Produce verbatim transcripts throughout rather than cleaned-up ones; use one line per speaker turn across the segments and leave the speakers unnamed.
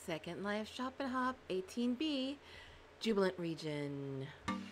Second Life Shop and Hop eighteen B, Jubilant Region.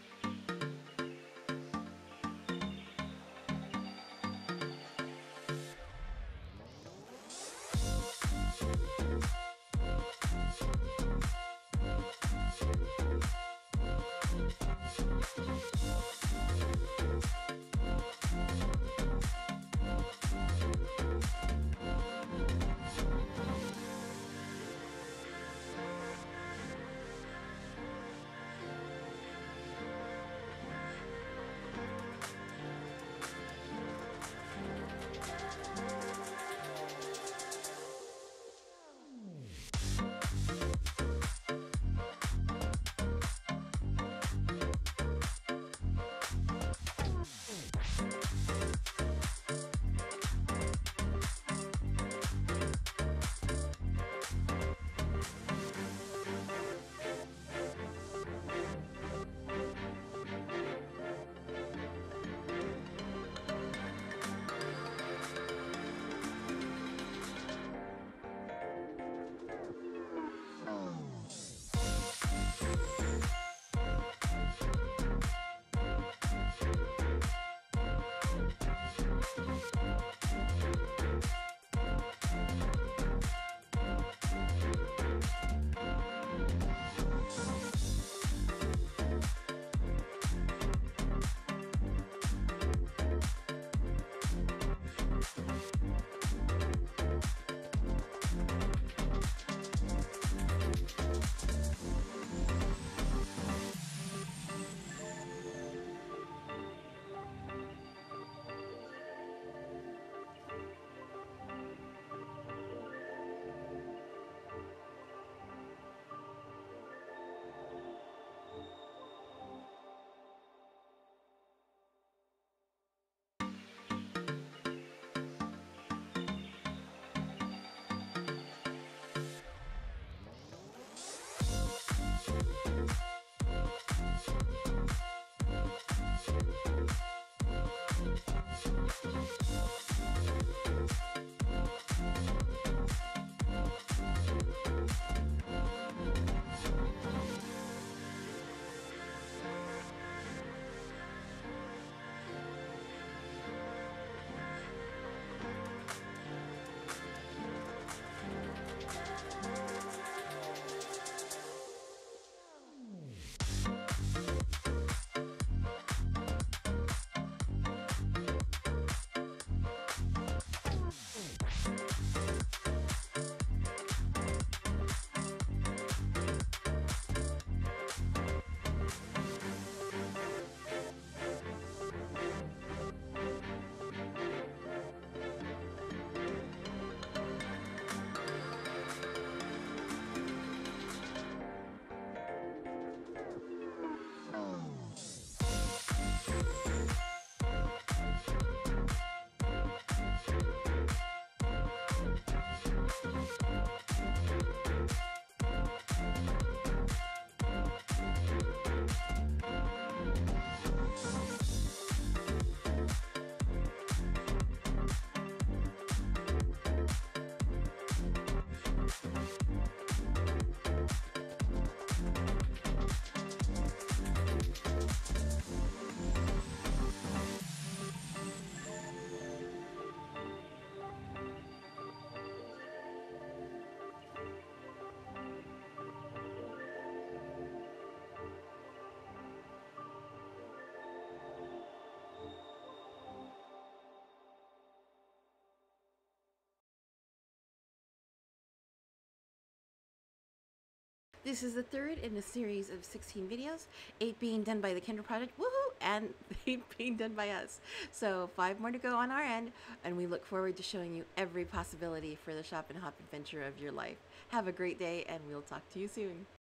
This is the third in a series of sixteen videos, eight being done by the Kindle Project, woohoo, and eight being done by us. So five more to go on our end, and we look forward to showing you every possibility for the shop and hop adventure of your life. Have a great day, and we'll talk to you soon.